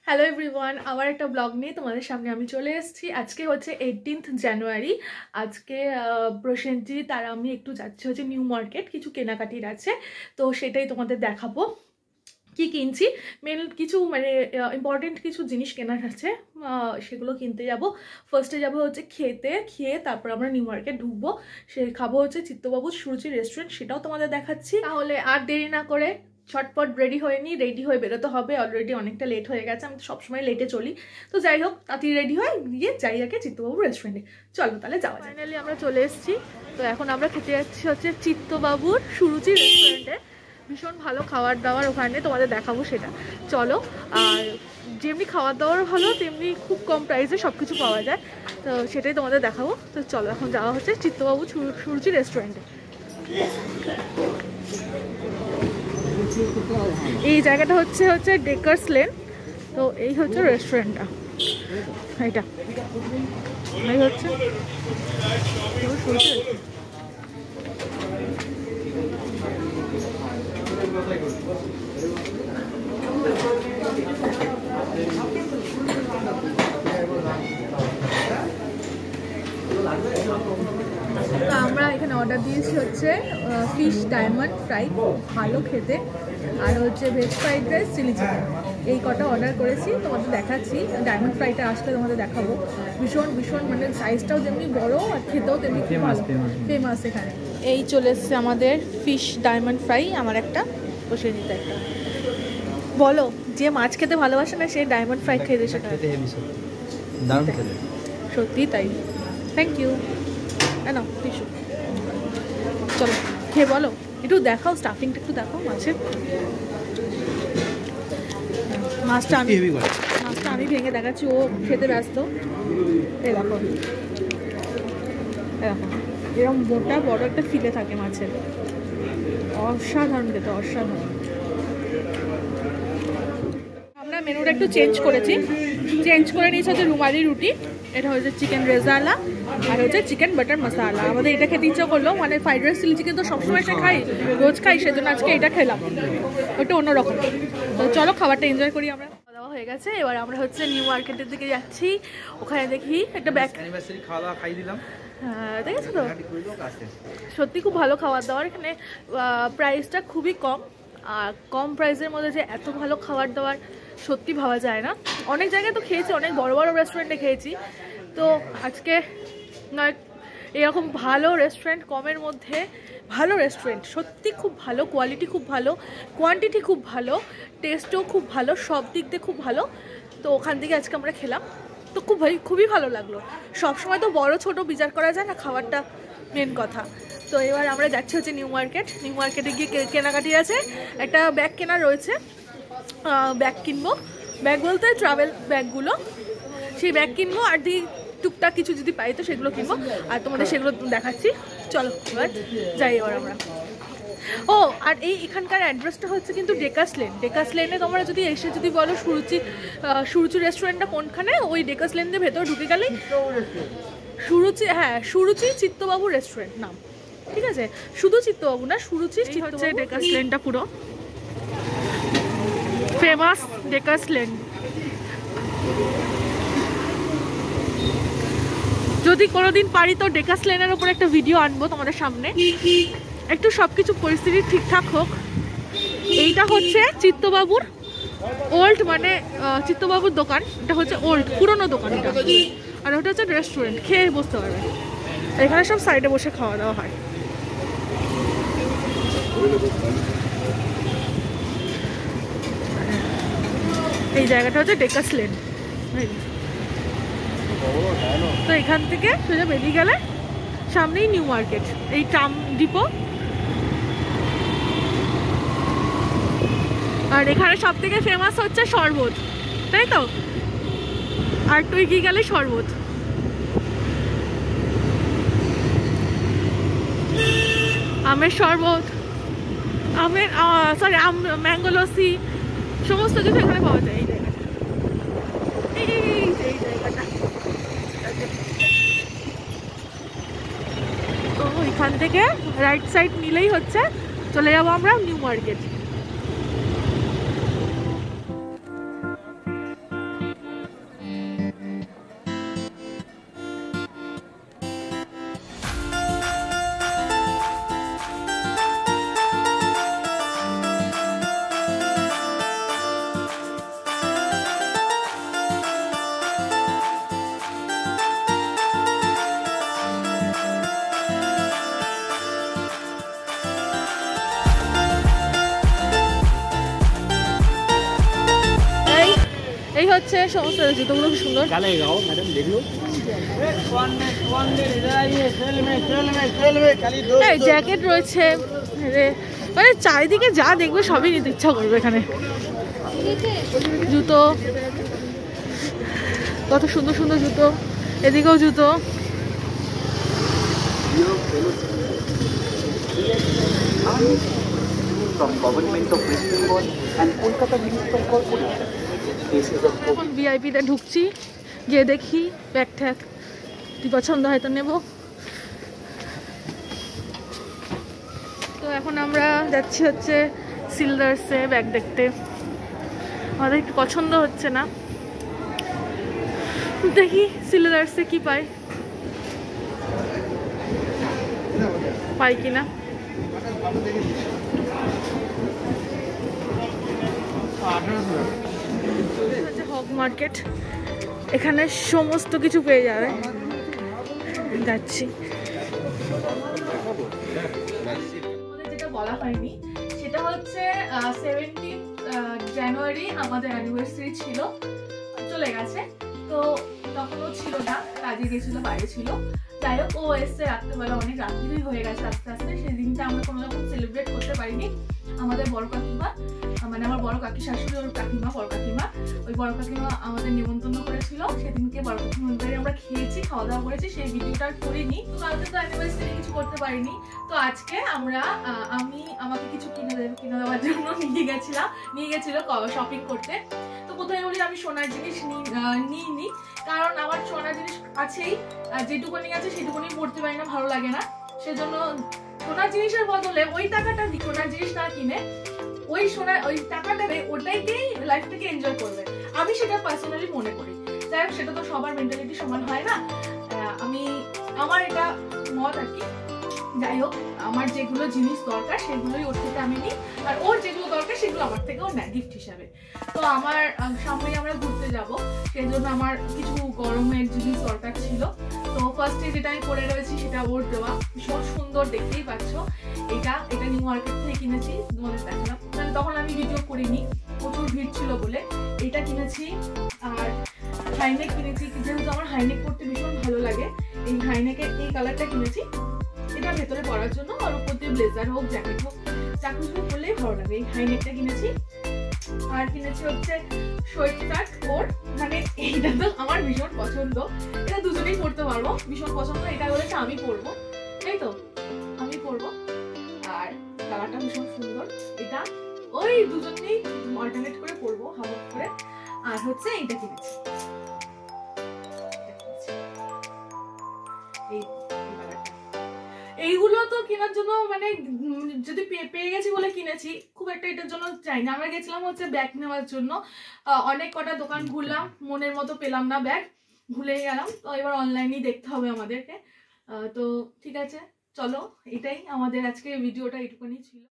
Hello everyone, আমার একটা blog নিয়ে তোমাদের সামনে আমি চলে এসেছি। আজকে হচ্ছে 18th জানুয়ারি। আজকে প্রসেনজিৎ আর আমি একটু যাচ্ছি হচ্ছে নিউ মার্কেট, কিছু কেনাকাটির আছে, তো সেটাই তোমাদের দেখাবো কি কিনছি। মেন কিছু মানে ইম্পর্টেন্ট কিছু জিনিস কেনার আছে, সেগুলো কিনতে যাব। ফার্স্টে যাব হচ্ছে খেয়ে তারপর আমরা নিউ মার্কেট ঢুকবো। সে খাবো হচ্ছে চিত্তবাবু সুরুচি রেস্টুরেন্ট, সেটাও তোমাদের দেখাচ্ছি। তাহলে আর দেরি না করে ছটপট রেডি হয়ে বেরোতে হবে। অলরেডি অনেকটা লেট হয়ে গেছে, আমি তো সবসময় লেটে চলি। তো যাই হোক, তাড়াতাড়ি রেডি হয়ে গিয়ে যাই আগে চিত্তবাবু রেস্টুরেন্টে। চলো তাহলে যাওয়া। ফাইনালি আমরা চলে এসেছি। তো এখন আমরা খেতে যাচ্ছি হচ্ছে চিত্তবাবুর সুরুচি রেস্টুরেন্টে। ভীষণ ভালো খাবার দাবার ওখানে, তোমাদের দেখাবো সেটা। চলো। আর যেমনি খাবার দাবার ভালো, তেমনি খুব কম প্রাইসে সব কিছু পাওয়া যায়, তো সেটাই তোমাদের দেখাবো। তো চলো এখন যাওয়া হচ্ছে চিত্তবাবু সুরুচি রেস্টুরেন্টে। এই জায়গাটা হচ্ছে ডেকার্স লেন। তো এই হচ্ছে রেস্টুরেন্টটা, এইটা এই হচ্ছে তো আমরা এখানে অর্ডার দিয়েছি হচ্ছে ফিশ ডায়মন্ড ফ্রাই, ভালো খেতে, আর হচ্ছে veg fried rice, chilli chicken, এই কটা অর্ডার করেছি। তোমাদের দেখাচ্ছি, ডায়মন্ড ফ্রাইটা আসলে তোমাদের দেখাবো। ভীষণ ভীষণ মানে সাইজটাও যেমনি বড় আর খেতেও তেমনি খুব ভালো, ফেমাস এখানে। এই চলে এসছে আমাদের ফিশ ডায়মন্ড ফ্রাই, আমার একটা, বসে নিতে একটা। বলো, যে মাছ খেতে ভালোবাসে না সে ডায়মন্ড ফ্রাই খেতে, সেটা সত্যি তাই। Thank you. না টিস্যু। চলো খেয়ে বলো, একটু দেখাও স্টাফিংটা, একটু দেখাও মাছের। মাছটা আমি ভেঙে দেখাচ্ছি, ও খেতে ব্যস্ত। এই দেখো এরকম মোটা বড় একটা ফিলে থাকে মাছের, অসাধারণ খেতে, অসাধারণ। আমরা মেনুটা একটু চেঞ্জ করে নিয়েছি হচ্ছে রুমালি রুটি, এটা হচ্ছে চিকেন রেজালা, আর হচ্ছে চিকেন বাটার মশালা। আমাদের এটা খেতে ইচ্ছা করলো, মানে ফ্রাইড রাইস চিলি চিকেন তো সবসময় রোজ খাই, সেজন্য আজকে এটা খেলাম, ওটা অন্যরকম। তো চলো খাবারটা এনজয় করি। আমরা খাওয়া দাওয়া হয়ে গেছে, এবার আমরা হচ্ছে নিউ মার্কেটের দিকে যাচ্ছি। ওখানে দেখি একটা ব্যাগ, খাওয়া দাওয়া খাই দিলাম। হ্যাঁ দেখেছো তো, সত্যি খুব ভালো খাবার দাবার এখানে। প্রাইসটা খুবই কম, আর কম প্রাইসের মধ্যে যে এত ভালো খাবার দাবার সত্যি ভাবা যায় না। অনেক জায়গায় তো খেয়েছি, অনেক বড় বড় রেস্টুরেন্টে খেয়েছি, তো আজকে নয় এরকম ভালো রেস্টুরেন্ট, কমের মধ্যে ভালো রেস্টুরেন্ট, সত্যি খুব ভালো, কোয়ালিটি খুব ভালো, কোয়ান্টিটি খুব ভালো, টেস্টও খুব ভালো, সব দিক দিয়ে খুব ভালো। তো ওখান থেকে আজকে আমরা খেলাম, তো খুবই ভালো লাগলো। সবসময় তো বড় ছোট বিচার করা যায় না, খাবারটা মেন কথা। তো এবার আমরা যাচ্ছি হচ্ছে নিউ মার্কেটে গিয়ে কেনাকাটি আছে, একটা ব্যাগ কেনা রয়েছে, ব্যাগ কিনবো। ব্যাগ বলতে ট্রাভেল ব্যাগগুলো, সেই ব্যাগ কিনবো, আর টুকটাক কিছু যদি পাই তো সেগুলো কিনবো, আর তোমাদের সেগুলো দেখাচ্ছি। চলো এবার যাই এবার আমরা। ও আর এখানকার অ্যাড্রেসটা হচ্ছে কিন্তু ডেকাস লেনে তোমরা যদি এসে যদি বলো সুরুচি রেস্টুরেন্টটা কোনখানে, ওই ডেকাস লেনের ভেতরে ঢুকে গেলেই সুরুচি চিত্তবাবু রেস্টুরেন্ট নাম, ঠিক আছে? শুধু চিত্তবাবু না, সুরুচি হচ্ছে ডেকাস লেনটা, পুরো ফেমাস ডেকাস লেন। যদি কোনোদিন পারি তো ডেকাস লেনের ওপর একটা ভিডিও আনবো তোমাদের সামনে, একটু সবকিছু পরিস্থিতি ঠিকঠাক হোক। এইটা হচ্ছে চিত্তবাবুর ওল্ড, মানে চিত্তবাবুর দোকান, এটা হচ্ছে ওল্ড পুরনো দোকান এটা, আর ওটা হচ্ছে রেস্টুরেন্ট, খেয়ে বসতে পারবে। এখানে সব সাইডে বসে খাওয়া দাওয়া হয়। এই জায়গাটা হচ্ছে ডেকাস লেন। তো এখান থেকে সোজা বেরিয়ে গেলে সামনেই নিউ মার্কেট, এই ট্রাম ডিপো। আর এখানে সব থেকে ফেমাস হচ্ছে শরবত, তাই তো? আর তুই কি গেলে শরবত, আমের শরবত, ম্যাঙ্গো লস্যি, সমস্ত কিছু এখানে পাওয়া যায়। এই জায়গাটা তো এখান থেকে রাইট সাইড নিলেই হচ্ছে চলে যাবো আমরা নিউ মার্কেট। এই হচ্ছে সমস্ত জুতোগুলো খুব সুন্দর। জ্যাকেট রয়েছে, মানে চারিদিকে যা দেখবে সবই নিতে ইচ্ছা করবে এখানে। জুতো, কত সুন্দর সুন্দর জুতো, এদিকেও জুতো। এখন ভিআইপিতে ঢুকছি, গিয়ে দেখি ব্যাগ ট্যাগ কি পছন্দ হয়তো নেব। তো এখন আমরা যাচ্ছি হচ্ছে সিলদার্সে ব্যাগ দেখতে। আমাদের একটু পছন্দ হচ্ছে না, দেখি সিলদার্সে কি পাই কিনা। হক মার্কেট, এখানে সমস্ত কিছু পেয়ে যাবে। যাচ্ছি। যেটা বলা হয়নি সেটা হচ্ছে 17 জানুয়ারি আমাদের অ্যানিভার্সারি ছিল, চলে গেছে। তো তখনও ছিল না, কাজে গেছিল, বাইরে ছিল। যাই হোক, ও এসছে রাত্রেবেলা, অনেক রাত্রি হয়ে গেছে আস্তে আস্তে। সেই দিনটা আমরা কোনো রকম সেলিব্রেট করতে পারিনি। আমাদের বড় কাকিমা, মানে আমার বড় কাকি শাশুড়ি, ওর কাকিমা, বড় কাকিমা, ওই বড় কাকিমা আমাদের নিমন্ত্রণ করেছিল। সেদিনকে বড় কাকিমা আমরা খেয়েছি, খাওয়া দাওয়া করেছি, সেই ভিডিওটা করিনি। তো কালকে তো অ্যানিভার্সারি কিছু করতে পারিনি। তো আজকে আমরা আমাকে কিছু কিনে দেওয়ার জন্য নিয়ে গেছিল শপিং করতে। তো কোথায় বলি আমি সোনার জিনিস নিইনি, কারণ আমার সোনার জিনিস আছেই, যেটুকুনি আছে সেটুকুনি পড়তে পারি না, ভালো লাগে না। সেজন্য সোনার জিনিসের বদলে ওই টাকাটা দিয়ে সোনার জিনিস না কিনে ওই টাকাটা ওটাইকেই লাইফটাকে এনজয় করবে, আমি সেটা পার্সোনালি মনে করি। যাই হোক, সেটা তো সবার মেন্টালিটি সমান হয় না, আমার এটা মত আর কি। যাই হোক, আমার যেগুলো জিনিস দরকার সেগুলোই ওর থেকে আমি নিই, আর ওর যেগুলো দরকার সেগুলো আমার থেকেও নেয় গিফট হিসাবে। তো আমার সামনে আমরা ঘুরতে যাব, সেই জন্য আমার কিছু গরমের জিনিস দরকার ছিল। তো ফার্স্টে যেটা আমি পরে রয়েছি সেটা ওর দেওয়া, ভীষণ সুন্দর, দেখতেই পাচ্ছ। এটা নিউ মার্কেট থেকে কিনেছি, তোমাদের দেখালাম। মানে তখন আমি ভিডিও করিনি, প্রচুর ভিড় ছিল বলে। এটা কিনেছি, আর হাইনেক কিনেছি, যেহেতু আমার হাইনেক পরতে ভীষণ ভালো লাগে। এই হাইনেকের এই কালারটা কিনেছি, এটা ভেতরে পরার জন্য, আর উপর দিয়ে ব্লেজার হোক, জ্যাকেট হোক, চাকরি হোক পরলেই ভালো লাগে। এই হাইনেকটা কিনেছি। আর কিনেছি হচ্ছে সোয়েটার ওর, মানে এইটা তো আমার ভীষণ পছন্দ, এটা দুজনেই পরতে পারবো, ভীষণ পছন্দ। এটা বলেছে আমি পরবো, তাই তো আমি পরবো, আর কালারটা ভীষণ সুন্দর। এটা ওই দুজনেই অল্টারনেট করে পরবো, হাফ করে। আর হচ্ছে এইটা কিনেছি, এইগুলো তো কেনার জন্য মানে যদি পেয়ে গেছি বলে কিনেছি, খুব একটা এটার জন্য চাই না। আমরা গেছিলাম হচ্ছে ব্যাগ নেওয়ার জন্য, অনেক কটা দোকান ঘুরলাম, মনের মতো পেলাম না ব্যাগ, ভুলে গেলাম। তো এবার অনলাইনেই দেখতে হবে আমাদেরকে। তো ঠিক আছে, চলো, এটাই আমাদের আজকে ভিডিওটা, এইটুকুনি ছিল।